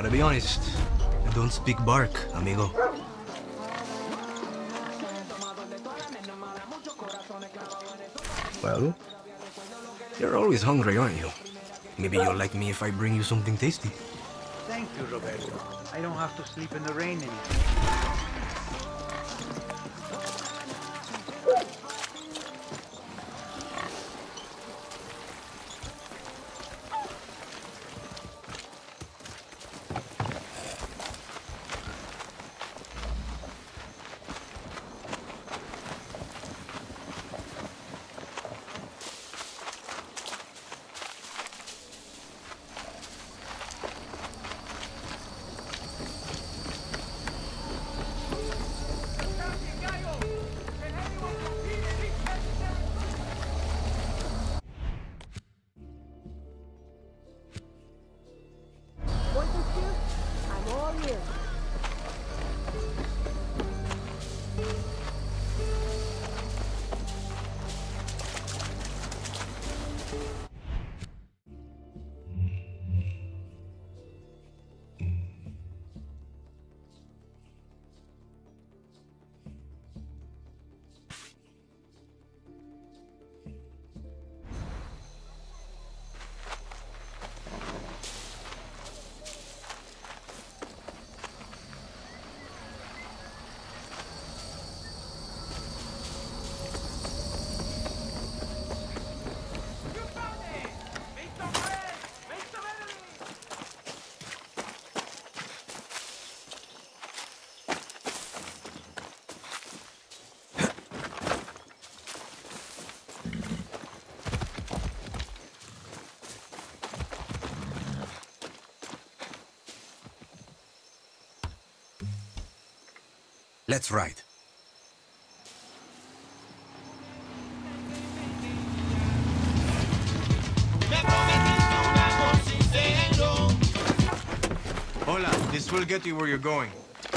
Gotta be honest, I don't speak bark, amigo. Well, you're always hungry, aren't you? Maybe you'll like me if I bring you something tasty. Thank you, Roberto. I don't have to sleep in the rain anymore. Let's ride. Hola, this will get you where you're going.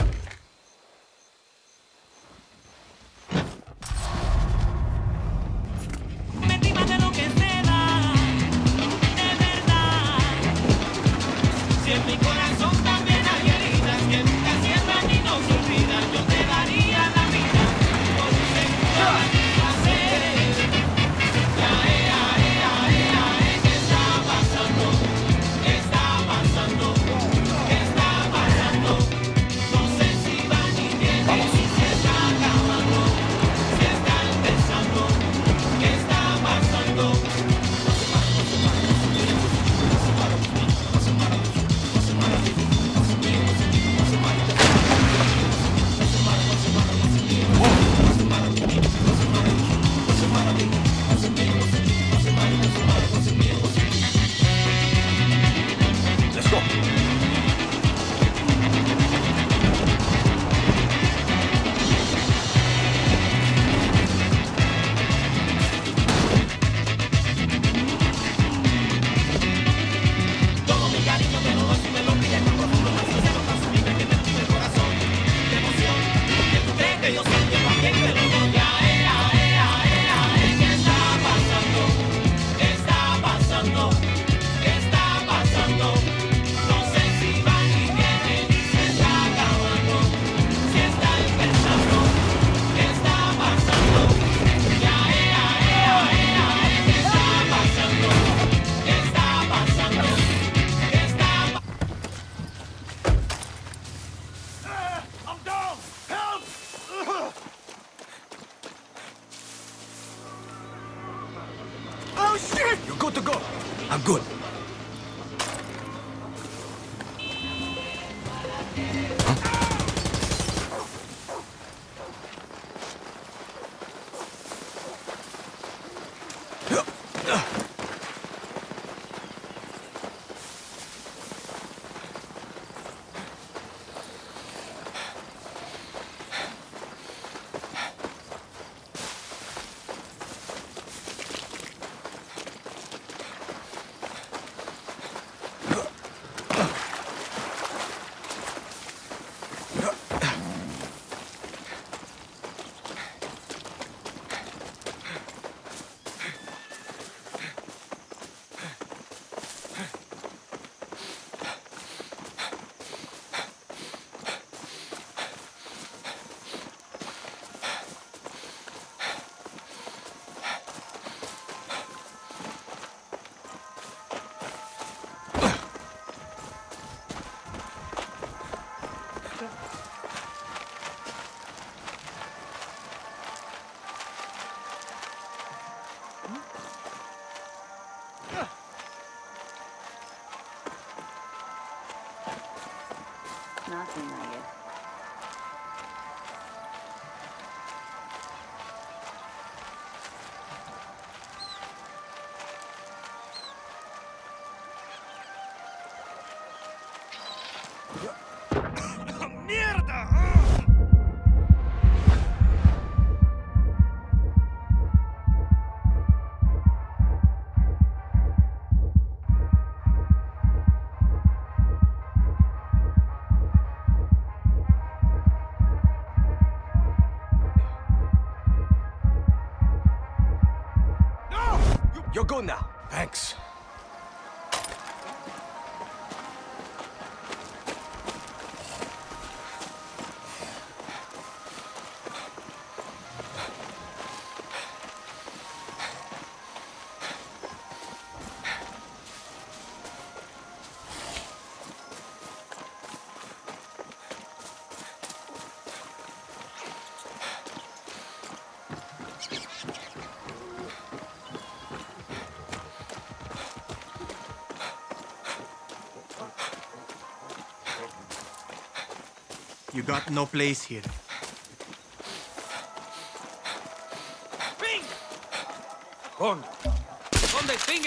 I'm good. nothing, I guess. You're good now. Thanks. You got no place here. Ping! ¿Dónde? Pingue.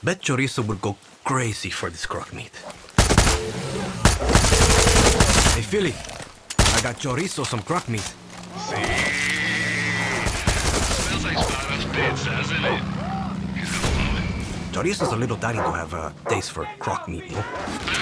Bet Chorizo would go crazy for this crock meat. Hey, Philly, I got Chorizo some crock meat. See? Smells like Spada's pizza, doesn't it? He's gonna love it. Chorizo's a little tiny to have a taste for crock meat, no? You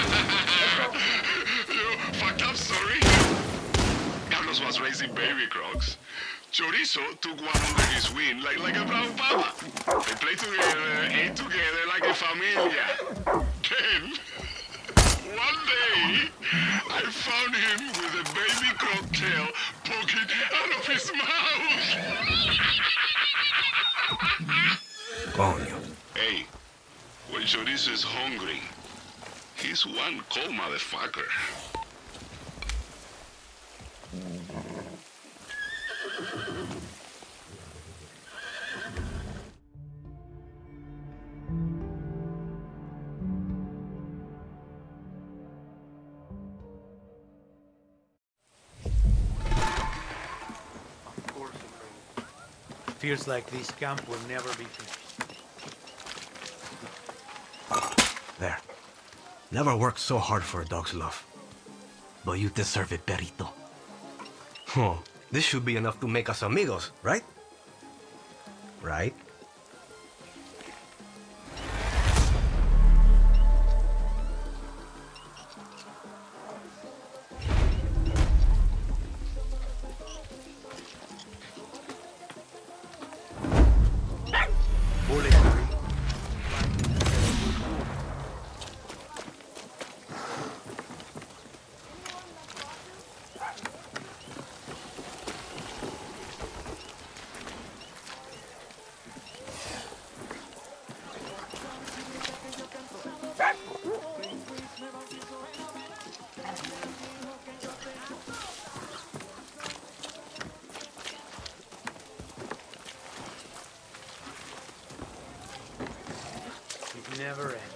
fucked up, sorry. Carlos was raising baby crocs. Chorizo took one under his wing like a brown papa. They played together, ate together like a familia. Then, one day, I found him with a baby croc tail poking out of his mouth. Coño. Hey, when Chorizo is hungry, he's one cold motherfucker. Feels like this camp will never be finished. There. Never worked so hard for a dog's love. But you deserve it, perrito. Oh, this should be enough to make us amigos, right? Right? It never ends.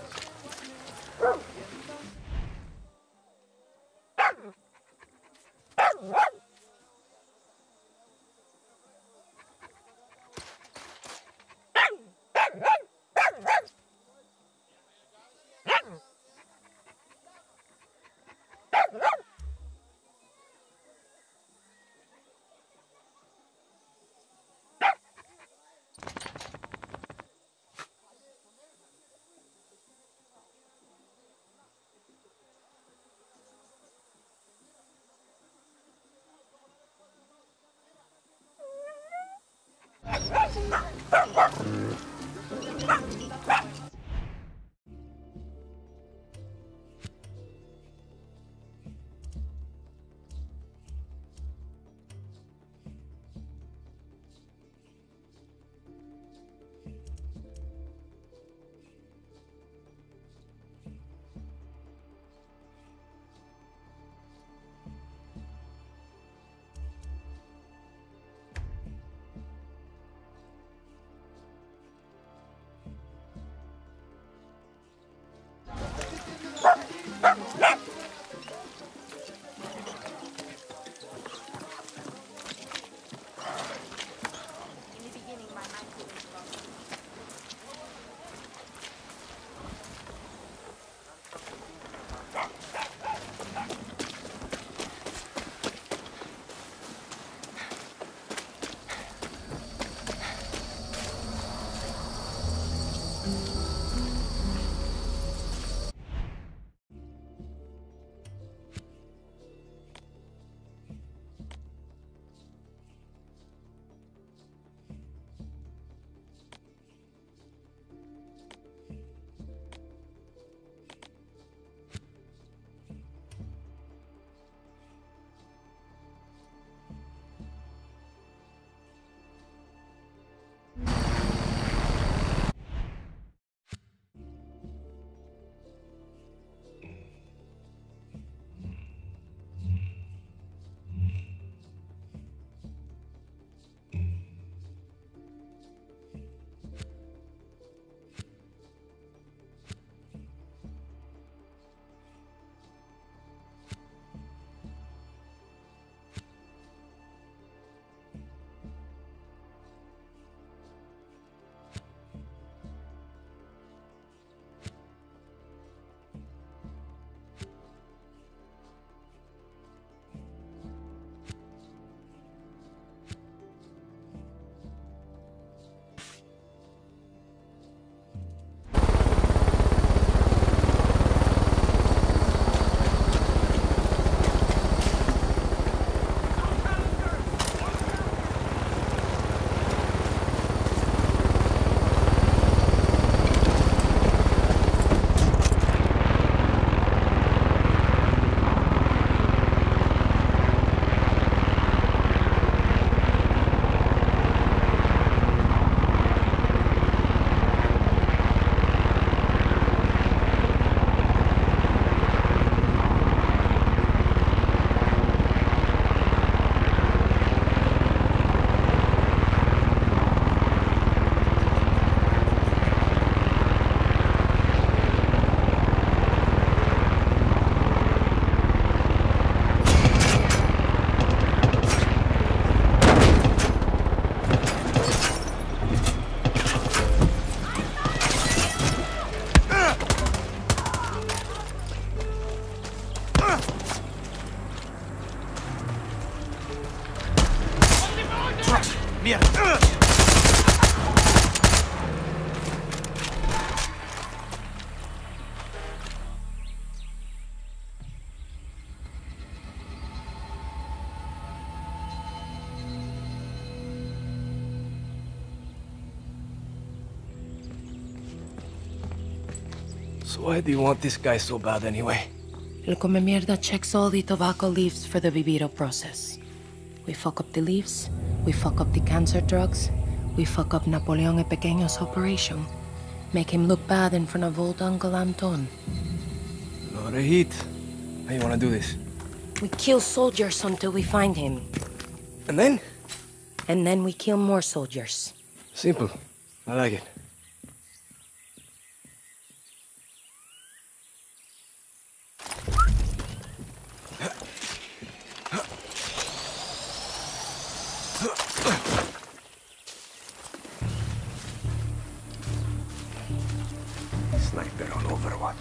So why do you want this guy so bad anyway? El come mierda checks all the tobacco leaves for the viviro process. We fuck up the leaves, we fuck up the cancer drugs, we fuck up Napoleon el Pequeño's operation. Make him look bad in front of old Uncle Antón. Lot of heat. How you wanna do this? We kill soldiers until we find him. And then? And then we kill more soldiers. Simple. I like it. Sniper on Overwatch.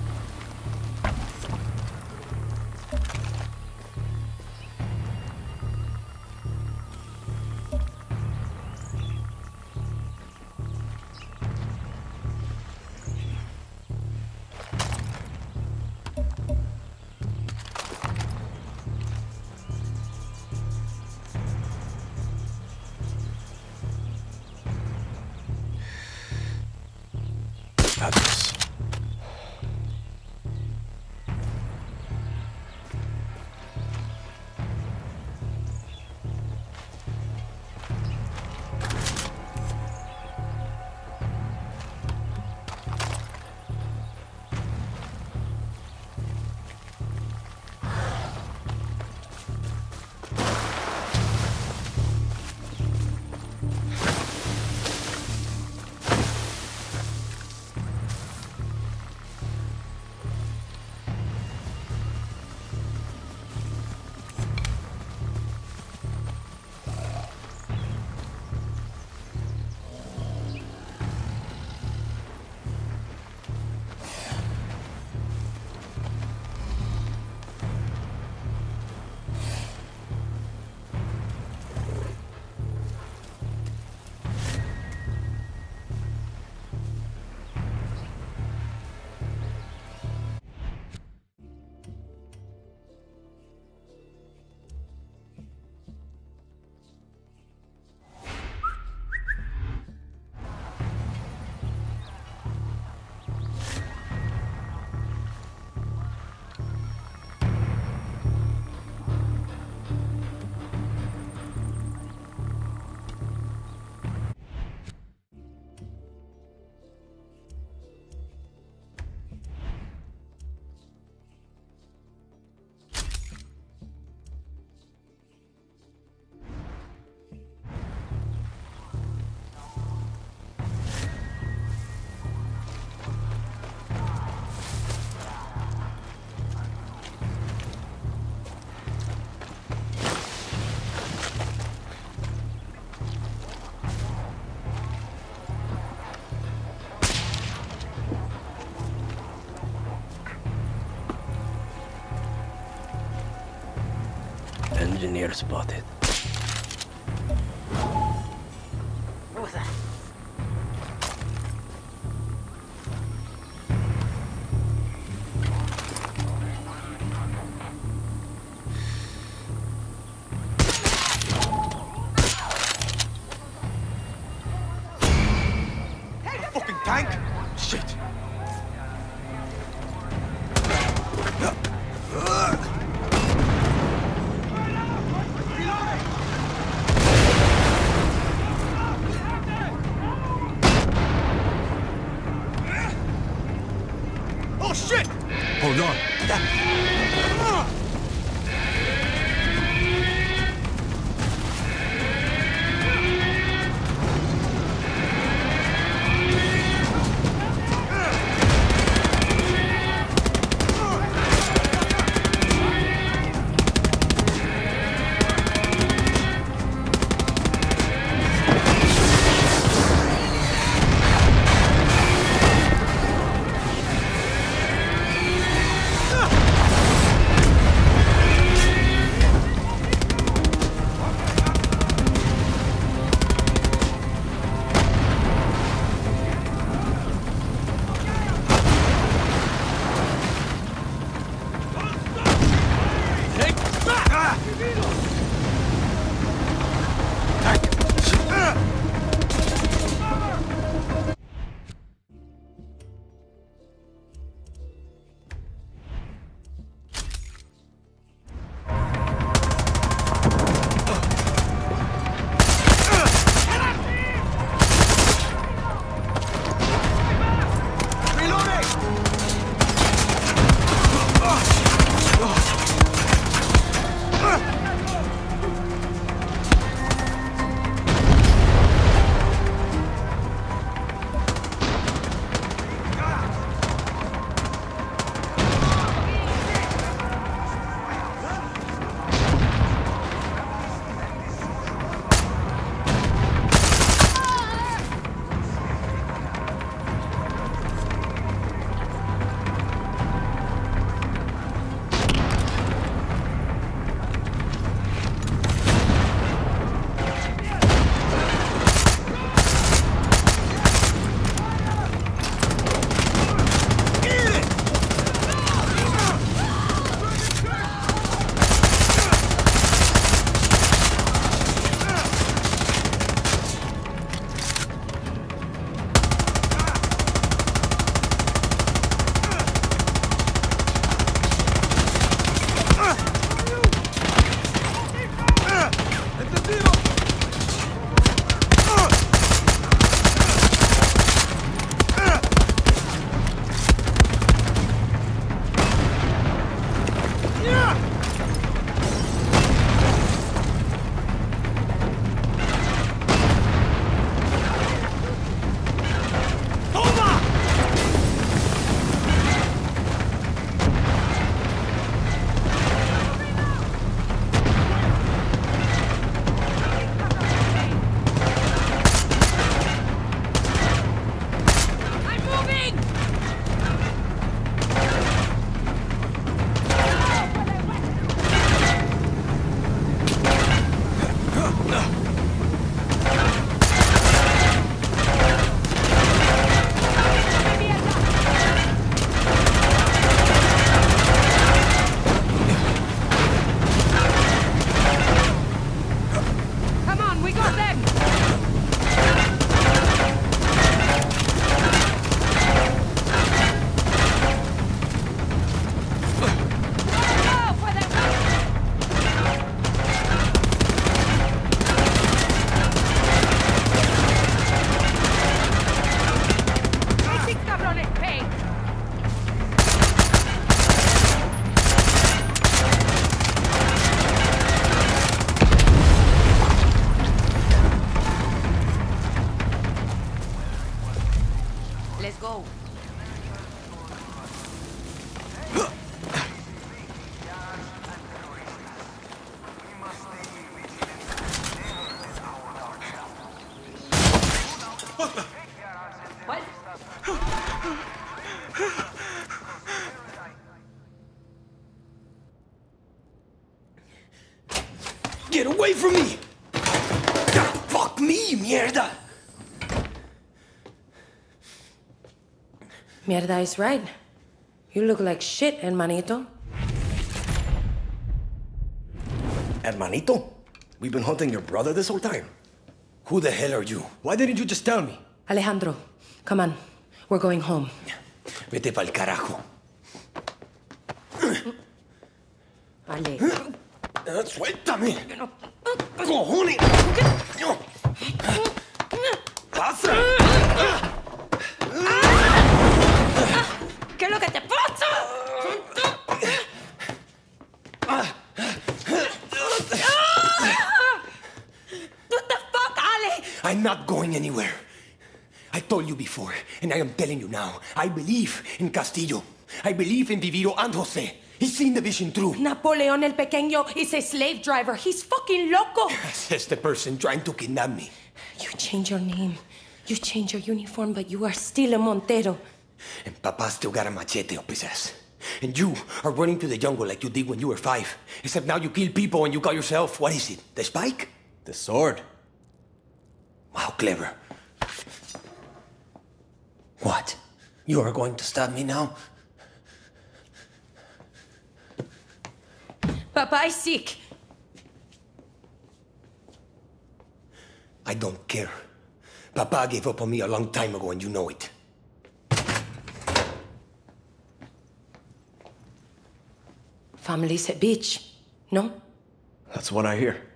Adios. Engineer spotted. What was that? Fucking tank! Shit! Oh shit! Hold on. Let's go. What? Get away from me! Fuck me, mierda! Mierda is right. You look like shit, hermanito. Hermanito? We've been hunting your brother this whole time. Who the hell are you? Why didn't you just tell me? Alejandro, come on. We're going home. Vete pa'l carajo. Ale. Suéltame. Cojones. Pasa. ¿Qué es lo que te pasa? What the fuck, Ale? I'm not going anywhere. I told you before, and I am telling you now. I believe in Castillo. I believe in Viviro and Jose. He's seen the vision through. Napoleon el Pequeño is a slave driver. He's fucking loco. Says the person trying to kidnap me. You change your name. You change your uniform, but you are still a Montero. And Papa still got a machete up his ass. And you are running to the jungle like you did when you were 5. Except now you kill people and you call yourself, what is it, the Spike? The sword. Wow, clever. What? You are going to stab me now? Papa is sick. I don't care. Papa gave up on me a long time ago and you know it. Family's a bitch, no? That's what I hear.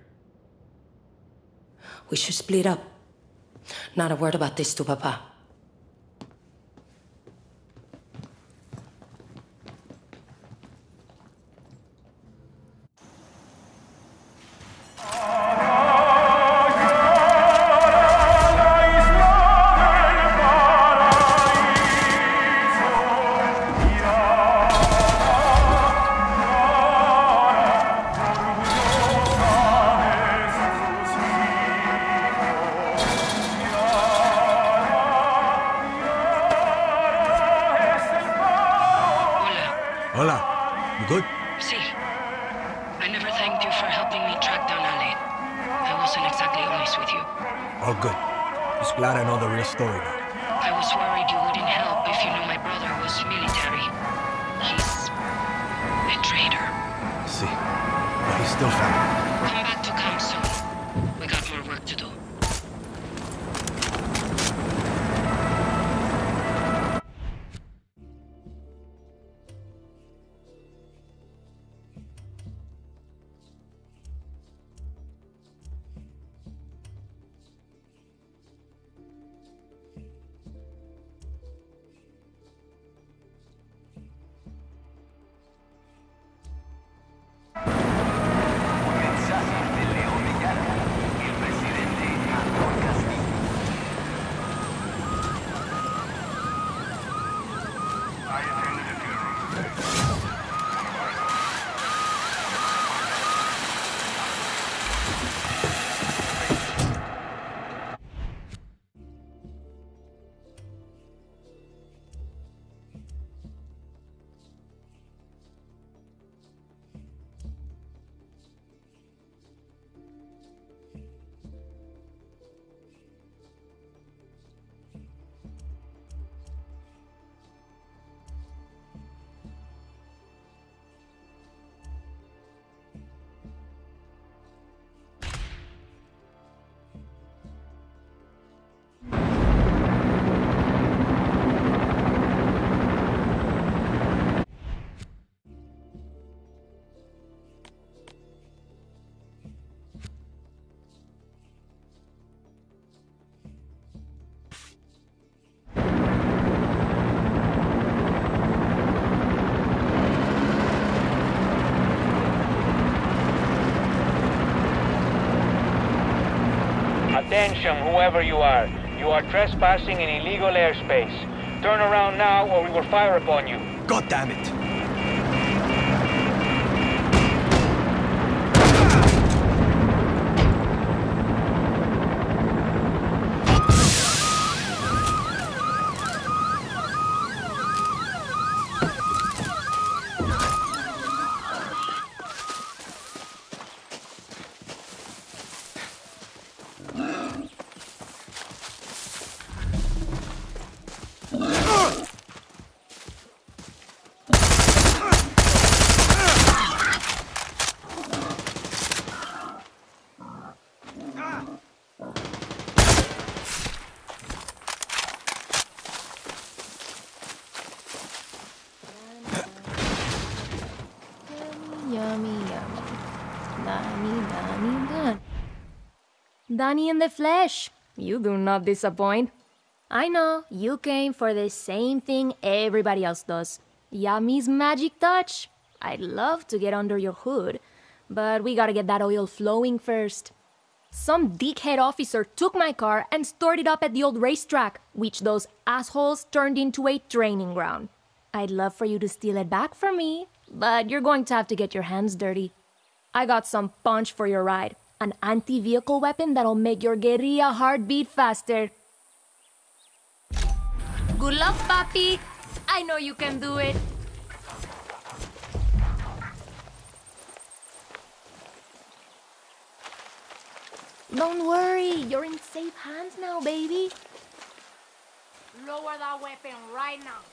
We should split up. Not a word about this to Papa. Story now. I was worried you wouldn't help if you knew my brother was military. He's a traitor. See, but he's still family. Come back to camp soon. We got more work to do. Attention, whoever you are. You are trespassing in illegal airspace. Turn around now or we will fire upon you. God damn it. Dani in the flesh. You do not disappoint. I know, you came for the same thing everybody else does. Yami's magic touch. I'd love to get under your hood, but we gotta get that oil flowing first. Some dickhead officer took my car and stored it up at the old racetrack, which those assholes turned into a training ground. I'd love for you to steal it back from me, but you're going to have to get your hands dirty. I got some punch for your ride. An anti-vehicle weapon that'll make your guerrilla heart beat faster. Good luck, papi. I know you can do it. Don't worry, you're in safe hands now, baby. Lower that weapon right now.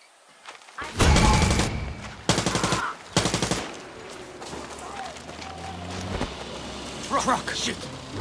Truck! Shit!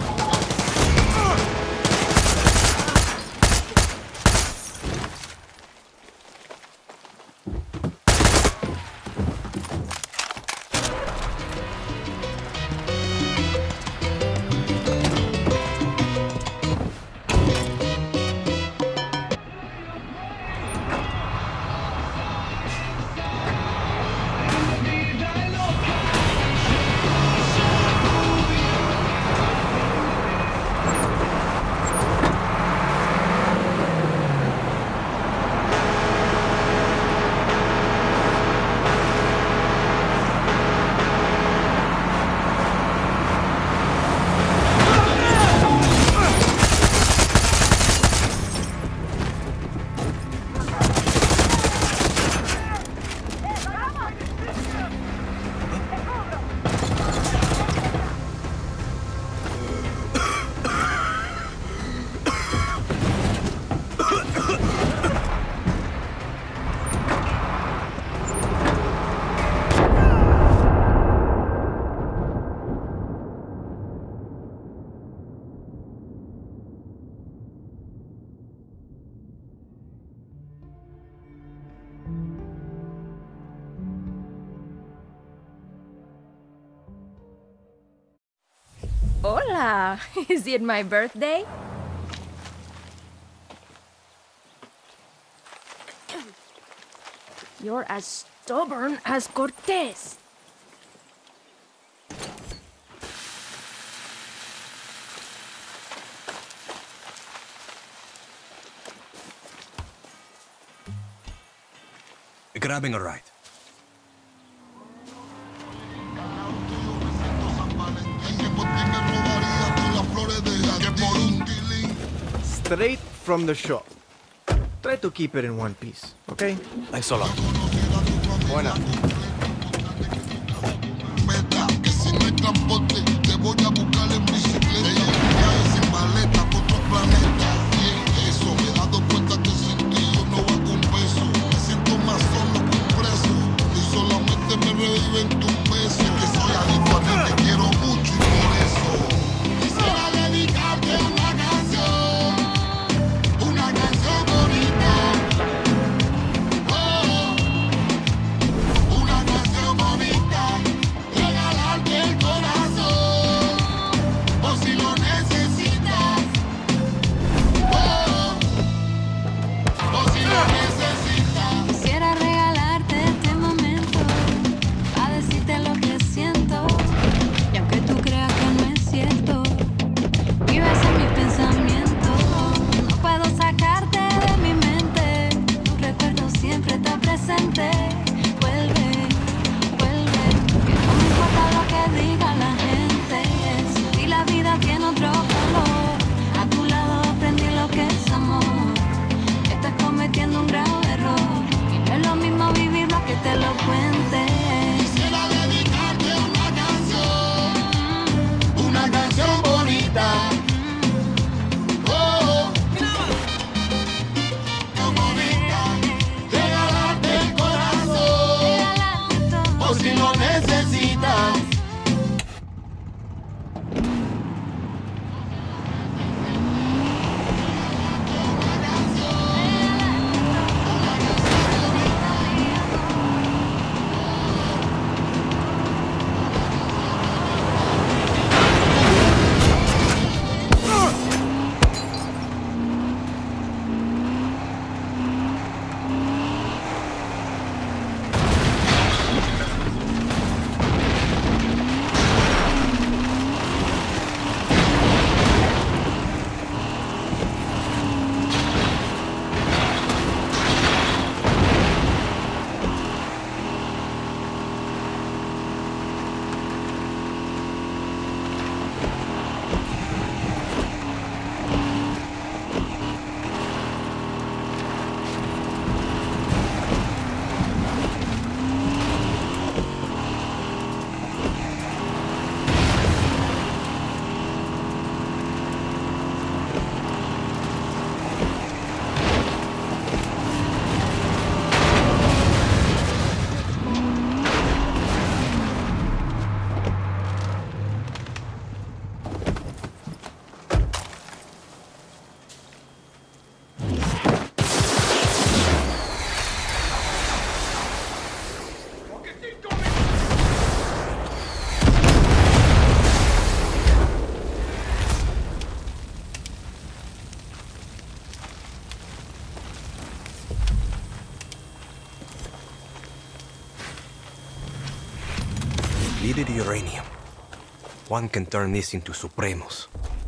Hola! Is it my birthday? You're as stubborn as Cortez. Grabbing a ride. Straight from the shop. Try to keep it in one piece, okay? Thanks a lot. Buena. Depleted uranium. One can turn this into Supremos.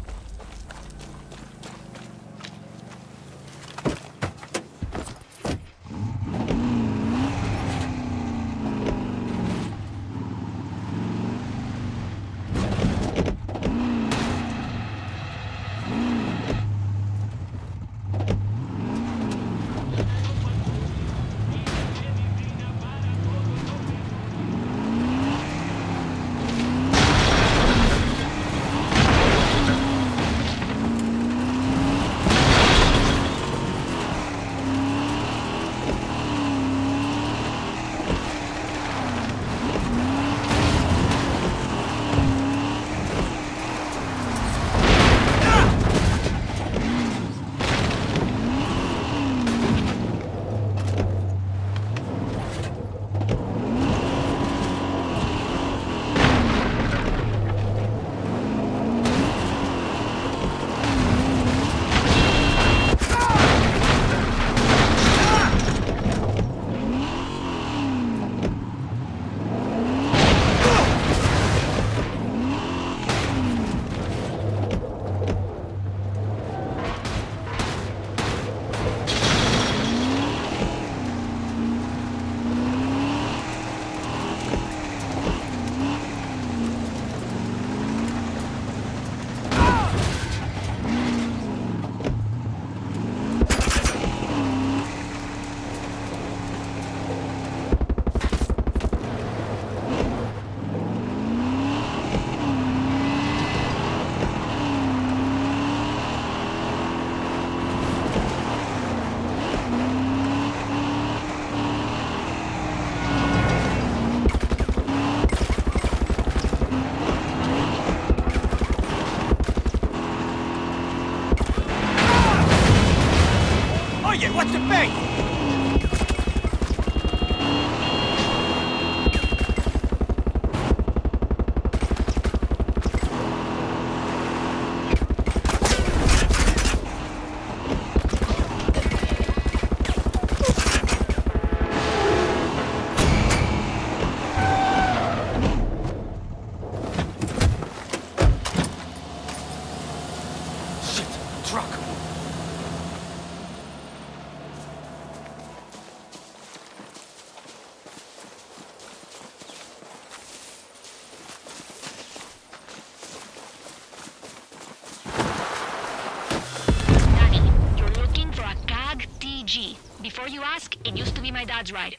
Before you ask, it used to be my dad's ride.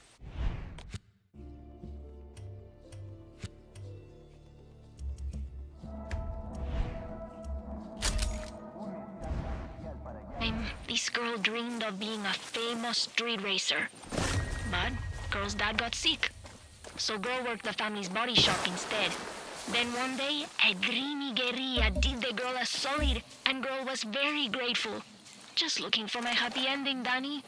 This girl dreamed of being a famous street racer. But girl's dad got sick. So girl worked the family's body shop instead. Then one day, a dreamy guerrilla did the girl a solid, and girl was very grateful. Just looking for my happy ending, Dani.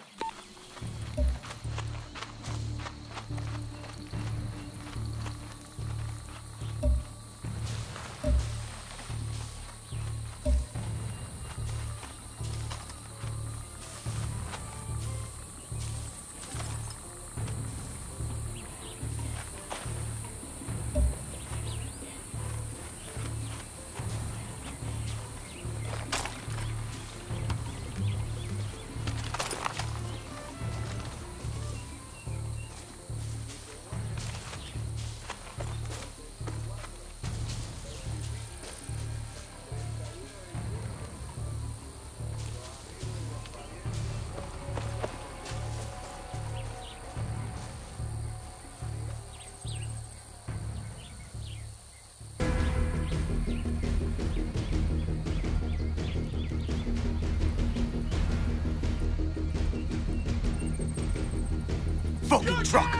Fucking truck!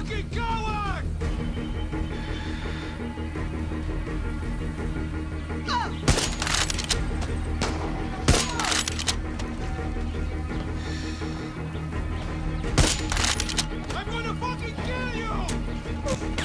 fucking coward! I'm gonna fucking kill you!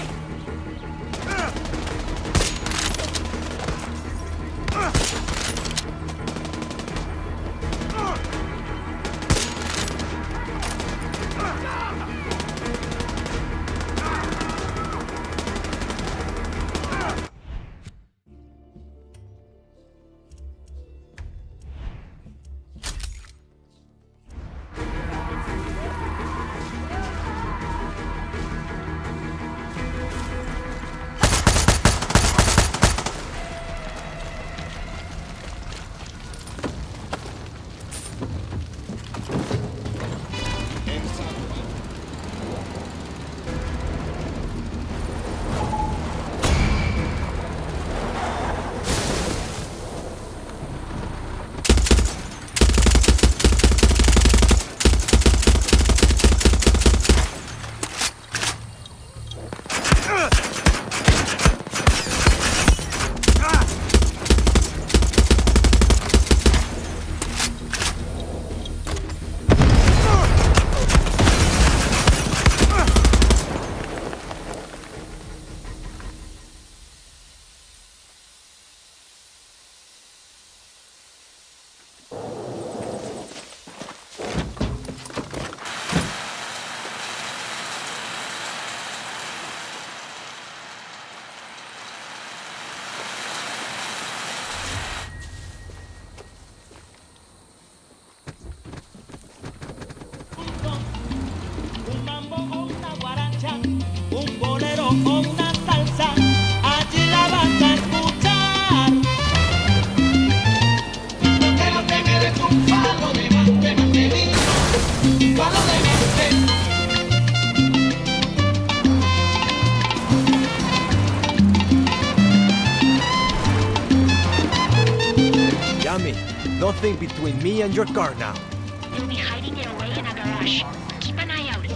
Nothing between me and your car now. You'll be hiding it away in a garage. Keep an eye out.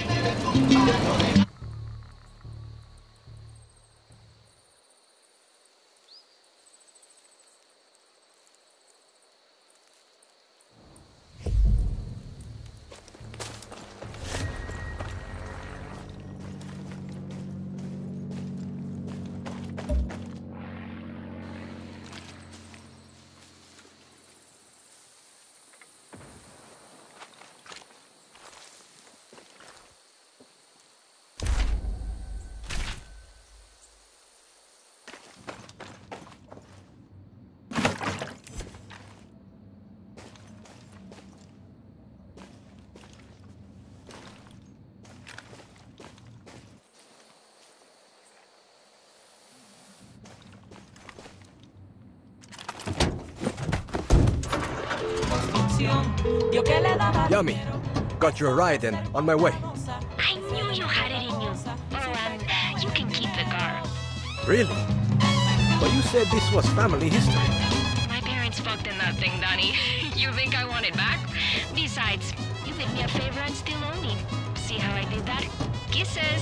Yummy. Got your ride and on my way. I knew you had it in you. Oh, and you can keep the car. Really? But you said this was family history. My parents fucked in that thing, Dani. You think I want it back? Besides, you did me a favor and still owe me. See how I did that? Kisses!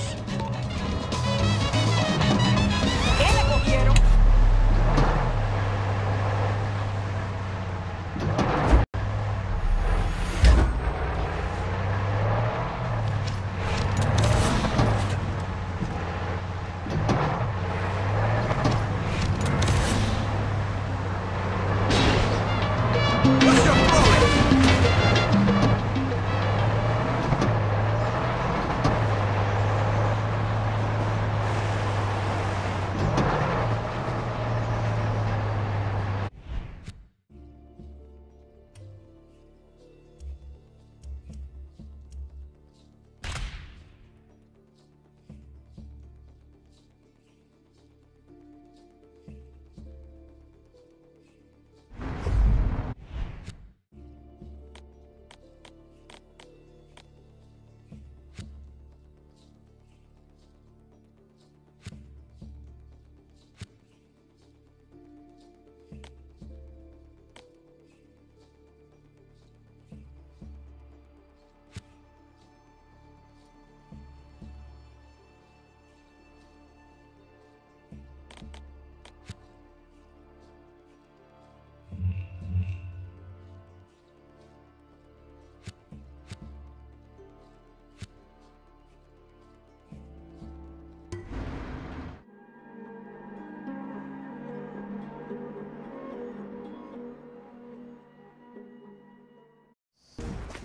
¿Qué le cogieron?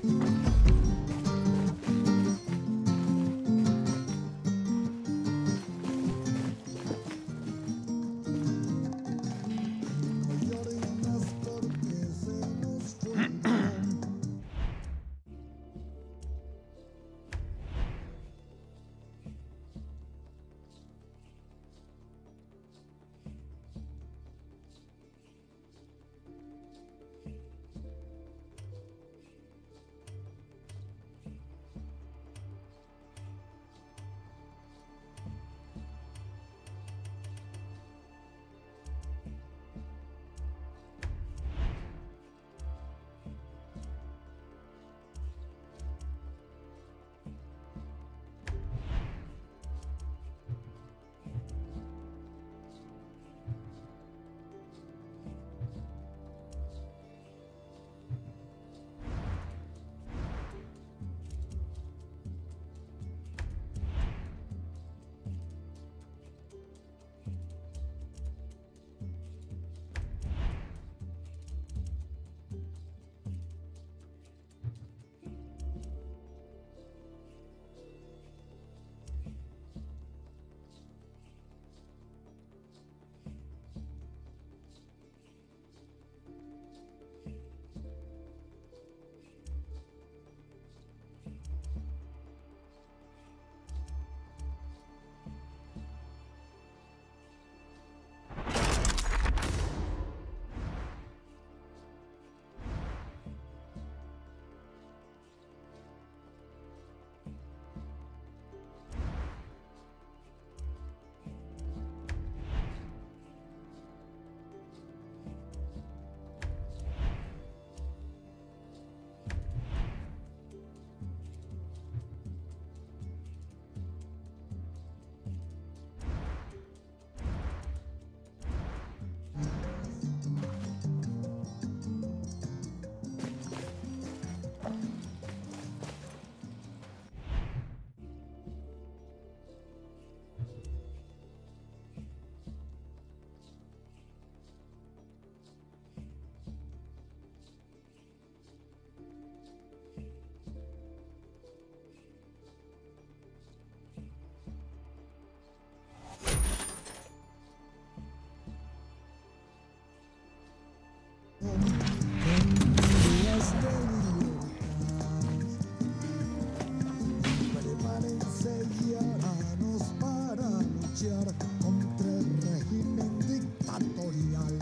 Prepárense yaranos para luchar contra el régimen dictatorial.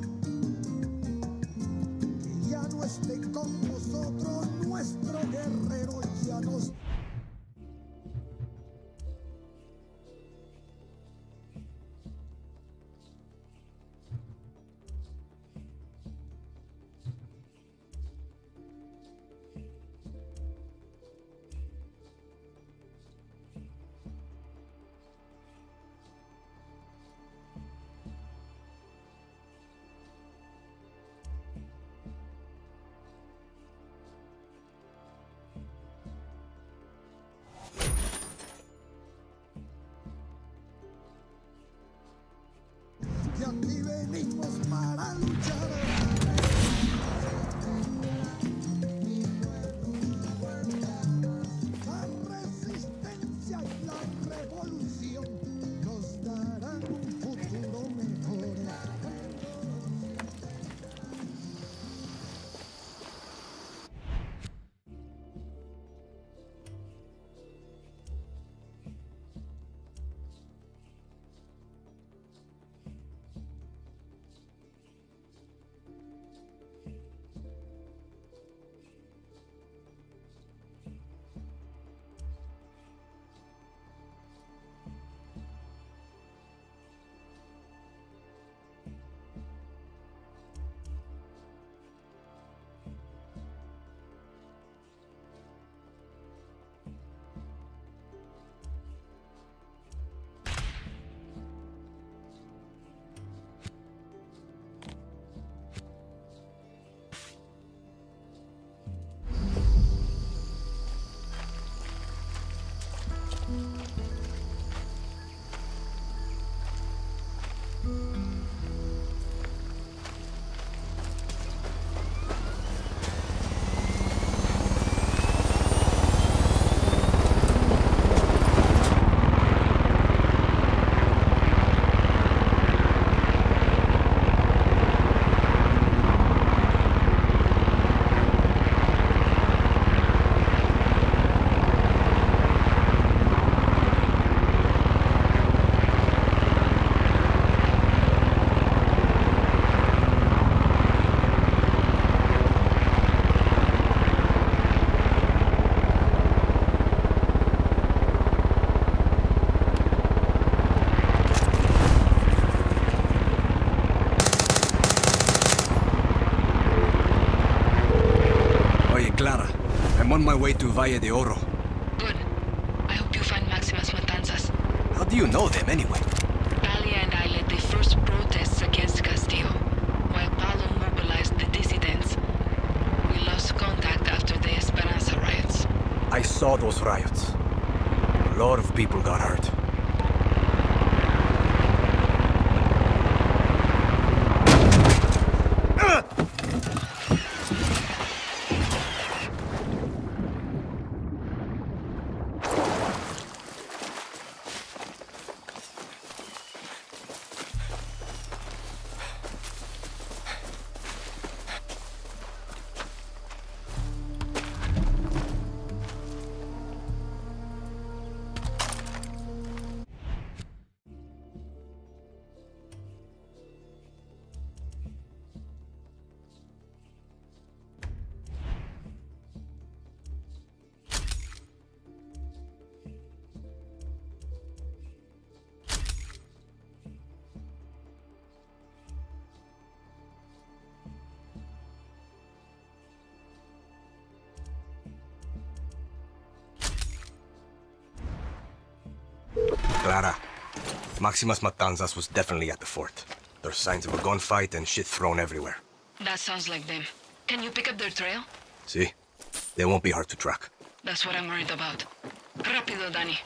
Que ya no esté con nosotros nuestro guerrero, ya nos... Y aquí venimos para luchar. La resistencia y la revolución nos darán un futuro mejor. on my way to Valle de Oro. Good. I hope you find Maximas Matanzas. How do you know them, anyway? Talia and I led the first protests against Castillo, while Paulo mobilized the dissidents. We lost contact after the Esperanza riots. I saw those riots. A lot of people got hurt. Clara, Maximas Matanzas was definitely at the fort. There's signs of a gunfight and shit thrown everywhere. That sounds like them. Can you pick up their trail? See? They won't be hard to track. That's what I'm worried about. Rápido, Dani.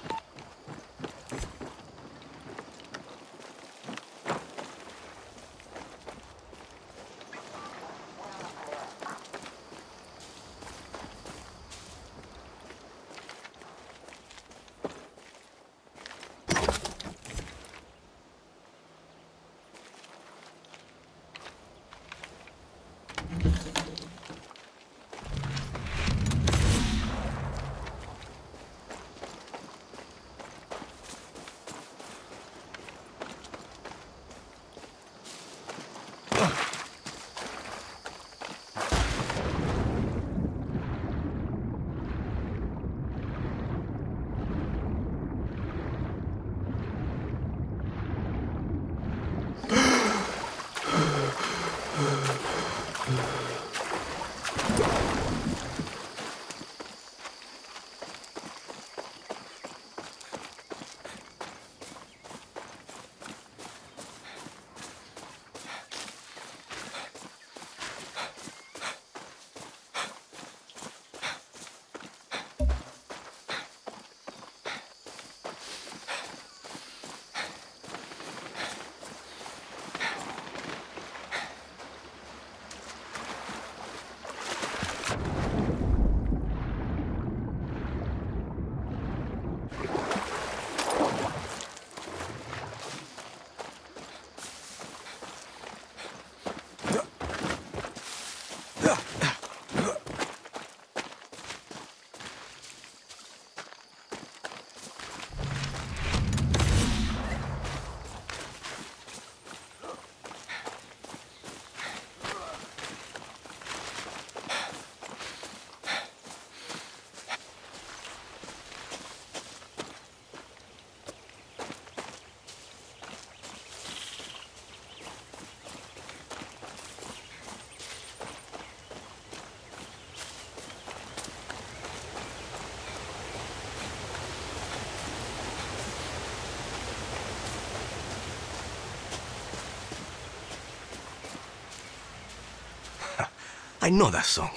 I know that song.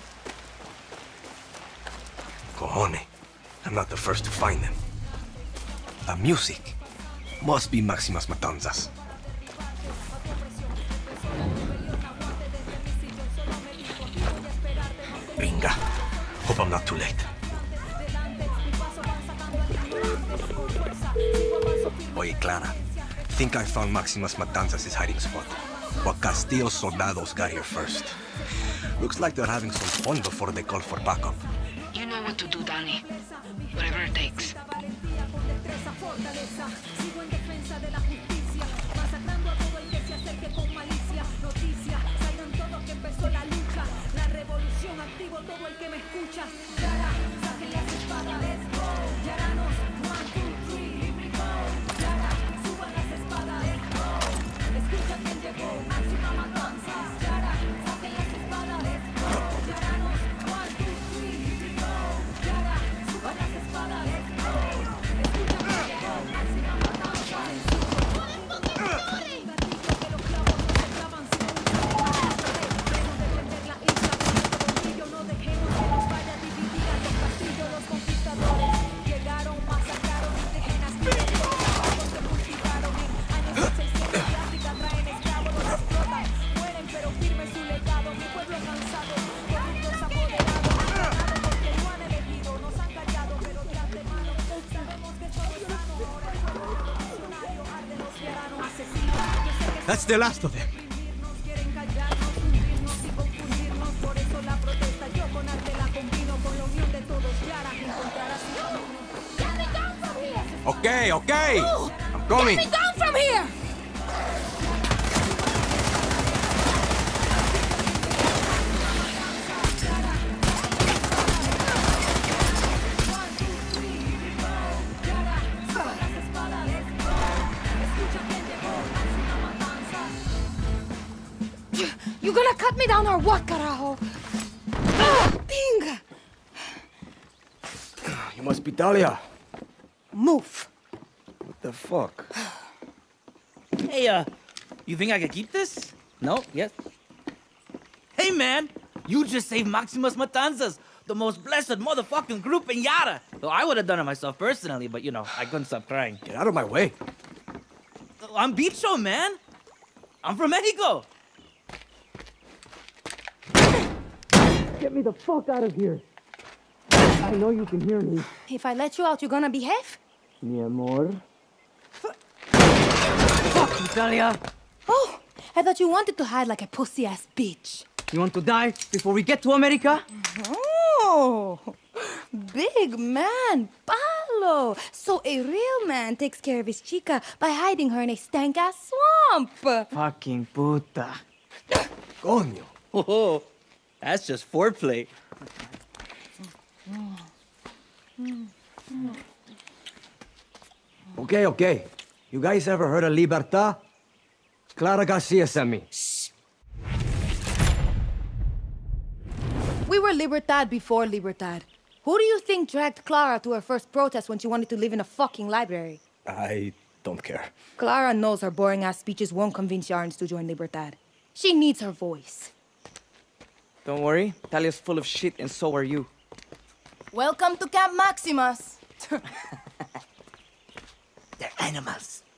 Cojones. I'm not the first to find them. The music must be Maximas Matanzas. Venga. Hope I'm not too late. Oye, Clara. Think I found Maximas Matanzas' hiding spot. But Castillo's soldados got here first. Looks like they're having some fun before they call for backup. You know what to do, Dani. Whatever it takes. That's the last of them. Okay, okay. No! I'm coming. Get me down from here! You gonna cut me down or what, carajo? Ah, pinga! You must be Dahlia. Move. What the fuck? Hey, you think I could keep this? No? Yes? Hey, man! You just saved Maximus Matanzas, the most blessed motherfucking group in Yara. Though I would have done it myself personally, but you know, I couldn't stop crying. Get out of my way. I'm Bicho, man! I'm from Mexico! Get me the fuck out of here! I know you can hear me. If I let you out, you're gonna behave? Mi amor. Fuck you, Talia! Oh, I thought you wanted to hide like a pussy-ass bitch. You want to die before we get to America? Oh, big man, palo. So a real man takes care of his chica by hiding her in a stank-ass swamp. Fucking puta. Coño. Oh, that's just foreplay. Okay, okay. You guys ever heard of Libertad? Clara Garcia sent me. We were Libertad before Libertad. Who do you think dragged Clara to her first protest when she wanted to live in a fucking library? I don't care. Clara knows her boring-ass speeches won't convince Yarans to join Libertad. She needs her voice. Don't worry, Talia's full of shit and so are you. Welcome to Camp Maximus. They're animals.